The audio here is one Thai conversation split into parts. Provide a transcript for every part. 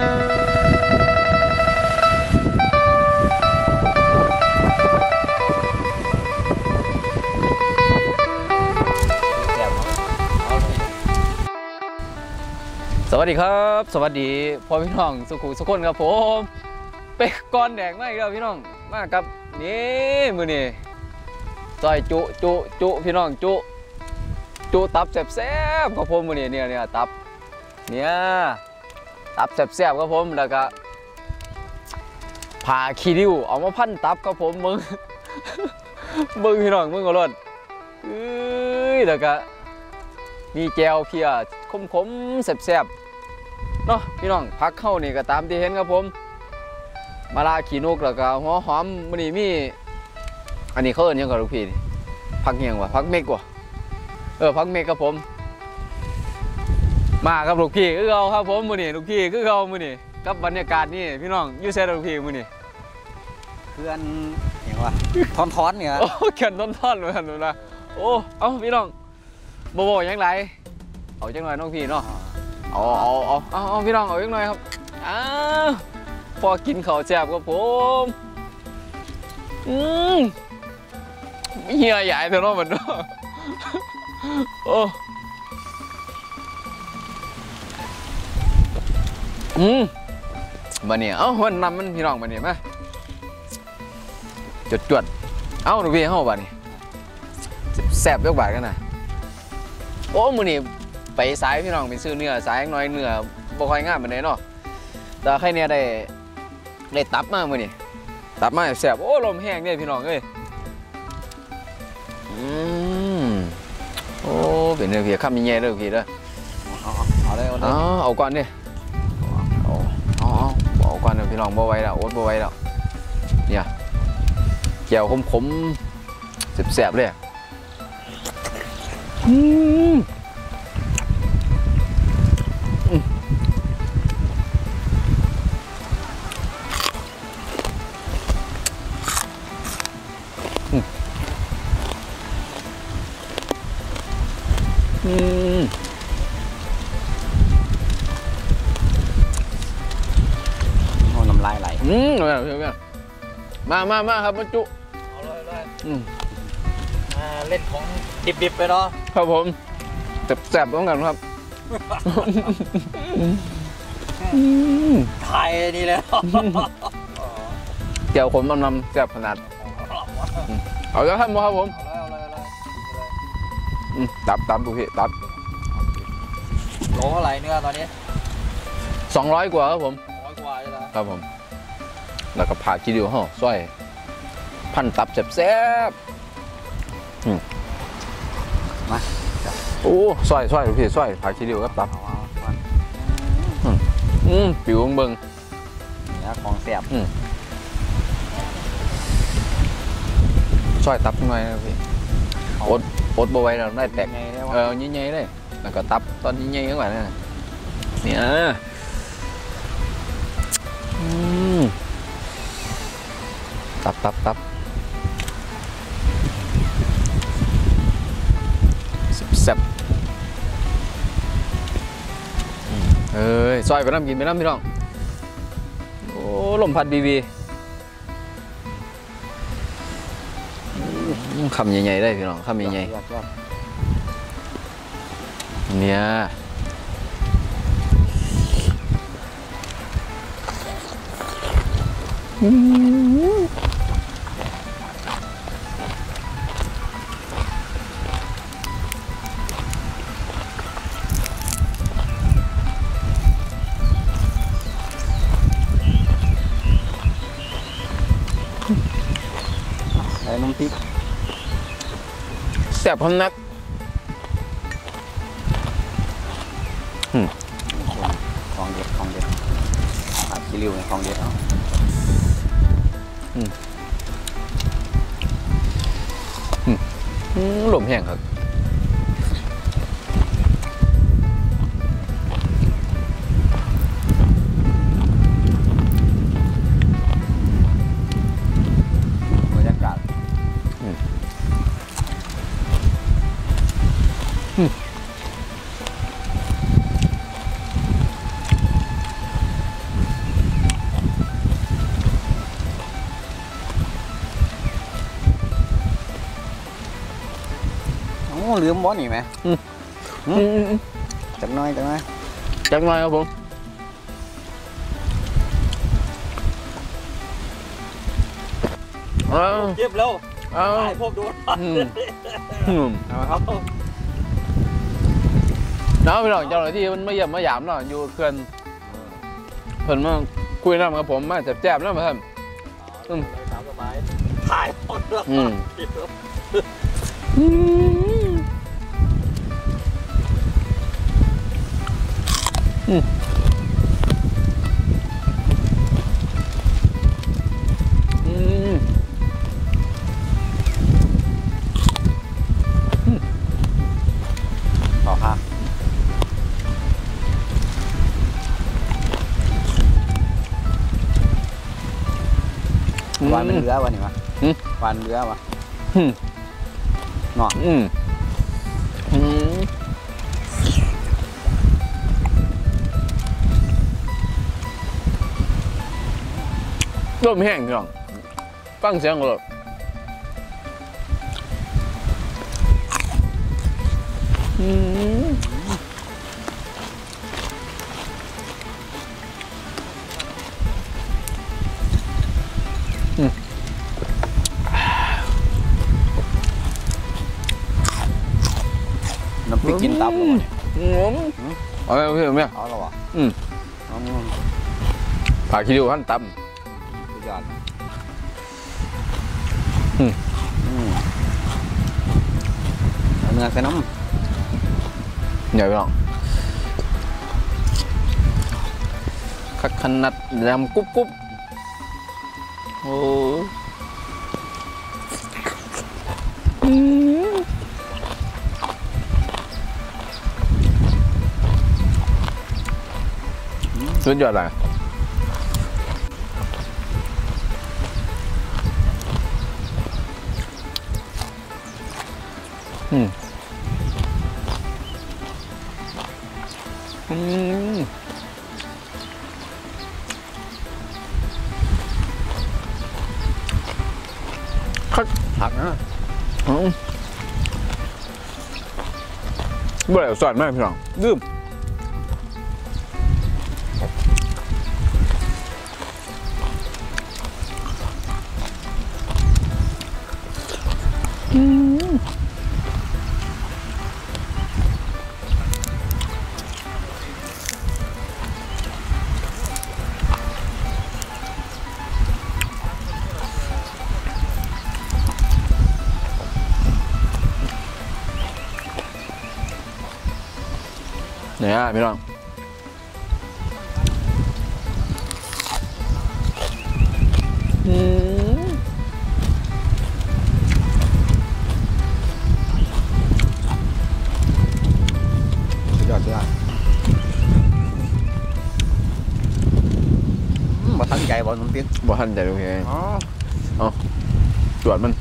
สวัสดีครับสวัสดีพ่อพี่น้องสุขุสุขคนครับผมเป็กก้อนแดงมาอีกแล้วพี่น้องมากับนี่มือนี่ซอยจุพี่น้องจุตับแซ่บๆครับผมมือนี่เนี่ยตับเนี่ยตับแซ่บๆครับผมแล้วก็ผ่าขี้ริ้วเอามาพันตับครับผมมึงพี่น้องมึงก็รอดแล้วก็มีแจวเพียคมแซ่บเนาะพี่น้องพักเข้านี่ก็ตามที่เห็นครับผมมาลาขี้นกแล้วก็หัวหอมมันนี่มีอันนี้เขาเอิ้นยังกับลูกพี่พักเฮียงวะพักเมกวะพักเมกครับผมมากับลูกพี่คือเขาครับผมมือนี่ลูกพี่คือเขามือนี่กับบรรยากาศนี่พี่น้องยูเซอร์ลูกพี่มือนี่เพื่อนอย่างวะท้อนเนี่ยโอ้เขียนท่อนเหมือนกันนะโอ้เอาพี่น้องโบยังไรเอาจังหน่อยน้องพี่เนาะเอาพี่น้องเอาจังหน่อยครับพอกินข้าวแซ่บกับผมเฮียใหญ่เท่านั้นเหมือนเนาะโอ้มาเนี่ยวันนำมันพี่น้องมาเนี่ยมาจวดเอาหนูพี่เข้าบ้านนี่แซ่บยกบาทกันนะโอ้มือนี่ไปสายพี่น้องไปซื้อเนื้อสายน้อยเนื้อบ่ค่อยง่ายเหมือนไหนเนาะแต่ใครเนี่ยได้ตับมามือนี่ตับมาแซ่บโอ้ลมแห้งเนี่ยพี่น้องเอ้ยโอ้เป็นเนื้อเพียข้ามมีแง่เด้อพี่เด้อเอาเลยเอาก่อนดิเอาก่อนเดี๋ยวพี่น้องบ่ไหวแล้วโอ๊ตบ่ไหวแล้วเนี่ยแก้วขมแซ่บเลยน้ำลายไหลมาครับมาจุเอาเลยเล่นของดิบไปเนาะครับผมแซ่บต้องกันครับถ่ายนี่เลยเกี่ยวขมนำแซ่บขนาดเอาแล้วครับครับผมตับดูพี่ตับโลเท่าไหร่เนื้อตอนนี้ 200 กว่าครับผม 200 กว่าใช่ไหมครับผมแล้วก็ผ่าขี้ริ้วห่อสร้อยพันตับแซ่บมาโอ้สร้อยดูพี่สร้อยผ่าขี้ริ้วกับตับปิวเบิ้งเนี่ยของแซ่บสร้อยตับหน่อยนะพี่อดบไว้เราได้แตกยิ่งใหญ่เลยแล้วก็ตับตอนยิ่งใหญ่ขึ้นมาเนี่ยตับแซ่บซอยไปน้ำกินไปน้ำพี่น้องโอ้ลมพัดดีคำใหญ่ๆได้พี่น้องคำใหญ่ๆเนี่ยใส่น้ำพริกแซ่บพร้อมนักของเด็ดผัดขี้ริ้วของเด็ดเอาหลมแห้งครับบรรยากาศลืมบ่นี่ไหมอืมจักหน้อยจักหน่อยครับผมเอาเก็บแล้วเอาไอ้พวกโดนเอาครับน้องพี่น้องเจ้าหน้าที่มันมาเยี่ยมมาหยามเนาะอยู่เขื่อนเพิ่นมาคุยน้ำกับผมมาแจ๊บๆเนาะมาท่านตามสบายถ่ายหมดแล้ว ต่อค่ะวันมันเรือวะนี่วะวันเรือวะเนาะลมแห้งพี่น้องฟังเสียงก็เลยน้ำพริกกินตับเลยวะเนี่ยเอาไปพี่เนี่ยเอาแล้ววะเอาปากคิริวขั้นต่ำสุดยอดเอาเนื้อใส่น้ำเดี๋ยวพี่น้องคักขนาดแรมกุ๊บกุ๊บโอ้สุดยอดเลยผักนะบ่ได้สอนมากพี่น้องลืมเนี่ยพี่น้องสุดยอดมาตั้งใจบอลน้ำพริกบ่ทันใจดูเพลงตรวจมัน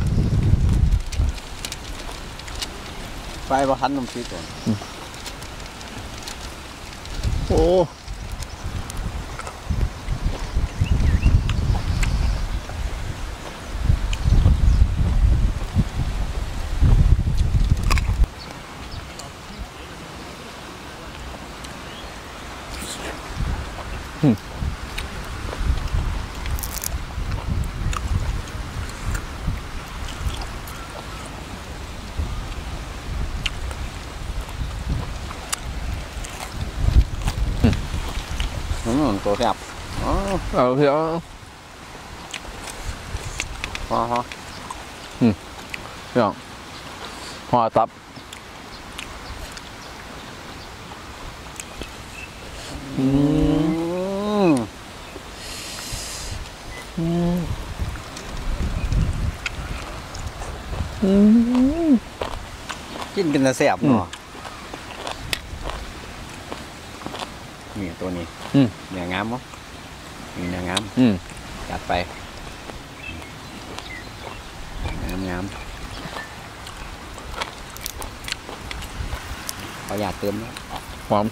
ไฟบอทันน้ำพริกก่อนโอ้ตัวแซ่บเอาพี่เอาฮะพี่น้องห่อตับกินเป็นแซ่บเนาะนี่ตัวนี้เนื้องามมั้งนี่เนื้องามจัดไปงามเขาอยากเติมแล้วหอม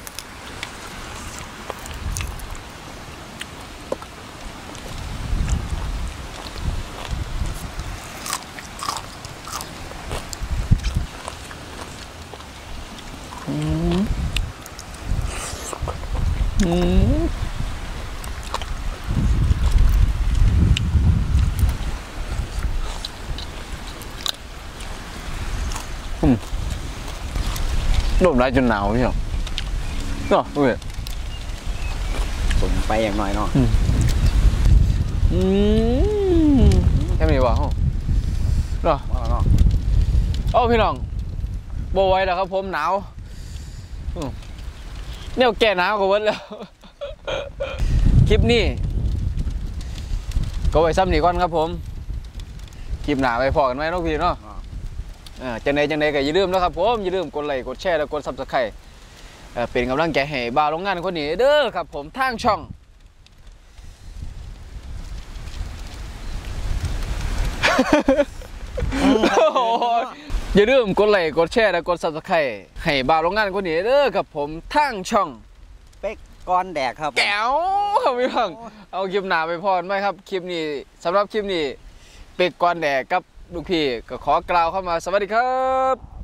ลมร้ายจนหนาวพี่น้องเนาะดูดิผมไปอย่างน้อยเนาะแค่นี้วะเนาะว่าเนาะโอ้พี่น้องโบไหว้แล้วครับผมหนาวเนี่ยแก่หนาวกว่าวันแล้ว คลิปนี้ก็ไว้ซ้ำนี่ก่อนครับผมคลิปหนาไปพอกันไหมน้องพี่เนาะจังใดก็อย่าลืมนะครับผมอย่าลืมกดไลค์กดแชร์และกดซับสไครต์เป็นกำลังใจให้บ่าวโรงงานคนนี้เด้อครับผมทางช่อง อย่าลืมกดไลค์กดแชร์และกดซับสไครต์ให้บ่าวโรงงานคนนี้เด้อครับผมทางช่องเป็กก้อนแดกครับแก้วครับพี่น้องเอาคลิปหนาไปพอไหมครับคลิปนี้สำหรับคลิปนี้เป็กก่อนแดกกับลูกพี่ก็ขอกล่าวเข้ามาสวัสดีครับ